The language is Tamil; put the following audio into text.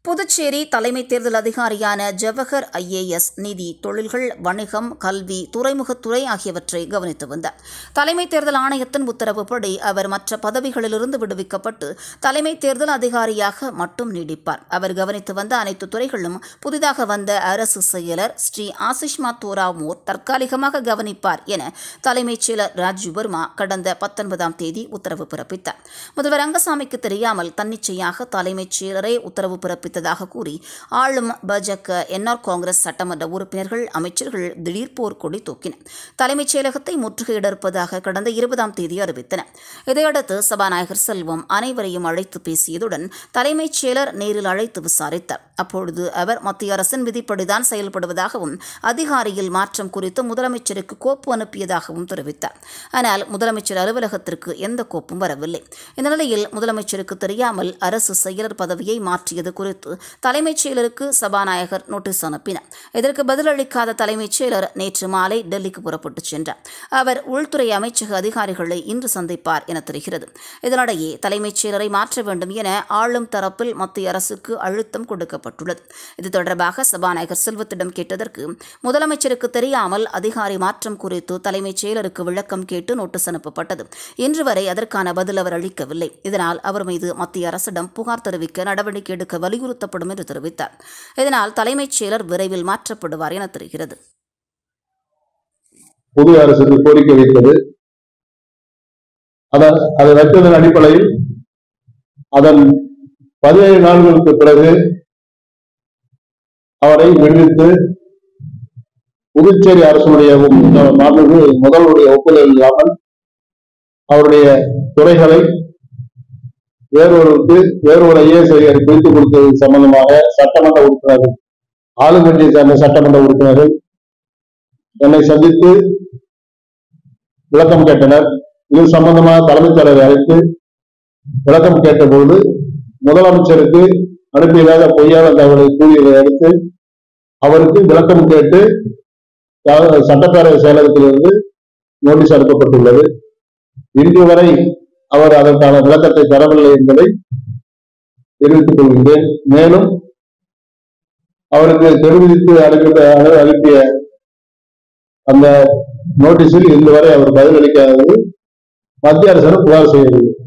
புதுச்சேரி தலைமை தேர்தல் அதிகாரியான ஜவஹர் ஐஏஎஸ் நிதி, தொழில்கள், வணிகம், கல்வி, துறைமுகத்துறை ஆகியவற்றை கவனித்து வந்தார். தலைமை தேர்தல் ஆணையத்தின் உத்தரவுப்படி அவர் மற்ற பதவிகளிலிருந்து விடுவிக்கப்பட்டு தலைமை தேர்தல் அதிகாரியாக மட்டும் நீடிப்பார். அவர் கவனித்து வந்த அனைத்து துறைகளும் புதிதாக வந்த அரசு செயலர் ஸ்ரீ ஆசிஷ் மாத்தூரா மோர் தற்காலிகமாக கவனிப்பார் என தலைமைச் செயலர் ராஜீவ் வர்மா கடந்த 19ஆம் தேதி உத்தரவு பிறப்பித்தார். முதல்வர் ரங்கசாமிக்கு தெரியாமல் தன்னிச்சையாக தலைமைச் செயலரை உத்தரவு பிறப்பித்ததாக கூறி ஆளும் பாஜக, என்ஆர் காங்கிரஸ் சட்டமன்ற உறுப்பினர்கள், அமைச்சர்கள் திடீர் போர்க்கொடி தூக்கினர். தலைமைச் செயலகத்தை முற்றுகையிடப்பதாக கடந்த 20ஆம் தேதி அறிவித்தனர். இதையடுத்து சபாநாயகர் செல்வம் அனைவரையும் அழைத்து பேசியதுடன் தலைமைச் செயலர் நேரில் அழைத்து விசாரித்தார். அப்பொழுது அவர் மத்திய அரசின் விதிப்படிதான் செயல்படுவதாகவும் அதிகாரியில் மாற்றம் குறித்து முதலமைச்சருக்கு கோப்பு அனுப்பியதாகவும் தெரிவித்தார். ஆனால் முதலமைச்சர் அலுவலகத்திற்கு எந்த கோப்பும் வரவில்லை. இந்த நிலையில் முதலமைச்சருக்கு தெரியாமல் அரசு செயலர் பதவியை மாற்றியது குறித்து தலைமைச் செயலருக்கு சபாநாயகர் நோட்டீஸ் அனுப்பினார். இதற்கு பதிலளிக்காத தலைமைச் செயலர் நேற்று மாலை டெல்லிக்கு புறப்பட்டுச் சென்றார். அவர் உள்துறை அமைச்சக அதிகாரிகளை இன்று சந்திப்பார் என தெரிகிறது. இதனிடையே தலைமைச் செயலரை மாற்ற வேண்டும் என ஆளும் தரப்பில் மத்திய அரசுக்கு அழுத்தம் கொடுக்கப்பட்டுள்ளது. இது தொடர்பாக சபாநாயகர் செல்வத்திடம் கேட்டதற்கு முதலமைச்சருக்கு தெரியாமல் அதிகாரி மாற்றம் குறித்து தலைமைச் செயலருக்கு விளக்கம் கேட்டு நோட்டீஸ் அனுப்பப்பட்டது. இன்று வரை அதற்கான பதில் அவர் அளிக்கவில்லை. இதனால் அவர் மீது மத்திய அரசிடம் புகார் தெரிவிக்க நடவடிக்கை எடுக்க வலியுறுத்தப்படும் என்று தெரிவித்தார். இதனால் தலைமைச் செயலர் விரைவில் மாற்றப்படுவார் என தெரிகிறது. புது அரசுக்கு கோரிக்கை வைத்தது, அதை வைத்ததன் அடிப்படையில் அதன் 17 நாட்களுக்கு பிறகு அவரை விடுவித்து புதுச்சேரி அரசுடைய முதல்வருடைய ஒப்புதல் இல்லாமல் அவருடைய துறைகளை வேறொரு ஐஏஎஸ் அதிகாரி பிரித்துக் கொடுத்தது சம்பந்தமாக சட்டமன்ற உறுப்பினர்கள், ஆளுங்கட்சியை சேர்ந்த சட்டமன்ற உறுப்பினர்கள் என்னை சந்தித்து விளக்கம் கேட்டனர். இது சம்பந்தமாக தலைமைச் செயலரை அழைத்து விளக்கம் கேட்டபோது முதலமைச்சருக்கு அனுப்பியதாக பொய்யான தகவலை கூறியதை அடுத்து அவருக்கு விளக்கம் கேட்டு சட்டப்பேரவை செயலகத்திலிருந்து நோட்டீஸ் அனுப்பப்பட்டுள்ளது. இன்று வரை அவர் அதற்கான விளக்கத்தை தரவில்லை என்பதை தெரிவித்துக் கொள்கின்றேன். மேலும் அவருக்கு தெரிவித்து அனுப்பிய அந்த நோட்டீஸில் இன்று வரை அவர் பதிலளிக்காதது மத்திய அரசிடம் புகார் செய்யவில்லை.